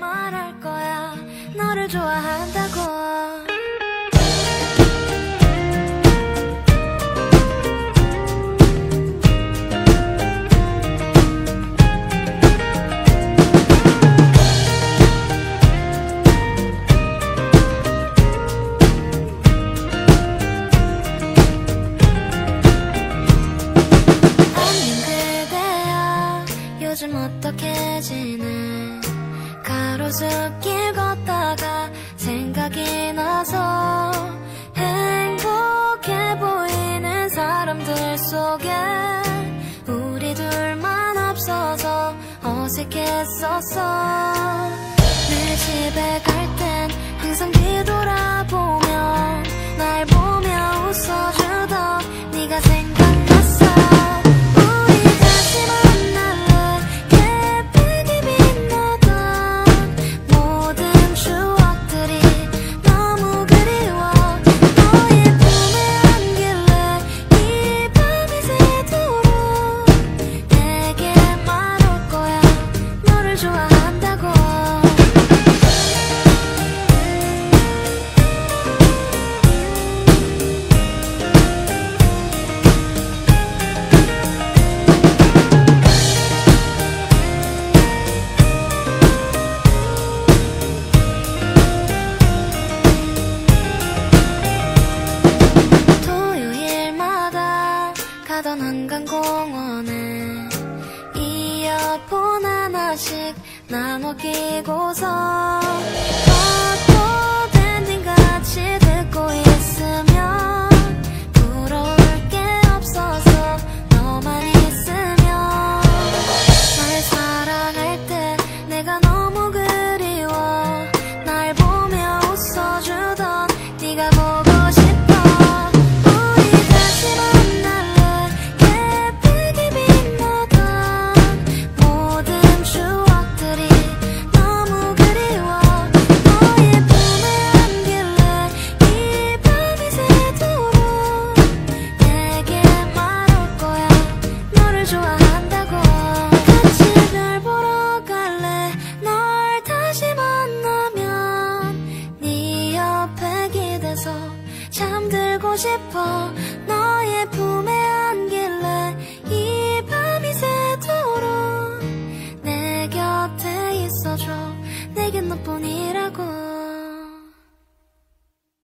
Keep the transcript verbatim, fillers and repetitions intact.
말할 거야. 너를 좋아한다고. 요즘 어떻게 지내? 가로수길 걷다가 생각이 나서 행복해 보이는 사람들 속에 우리 둘만 없어서 어색했었어. 내 집에 갈 땐 항상 뒤돌아보며 날 보며 웃어주던 네가 생각났어. 가던 한강공원에 이어폰 하나씩 나눠 끼고서 악보 밴딩같이 듣고 있으면 부러울 게 없어서 너만 있으면 날 사랑할 때 내가 너무 그리워. 날 보며 웃어주던 네가 보고 싶어. 잠들고 싶어. 너의 품에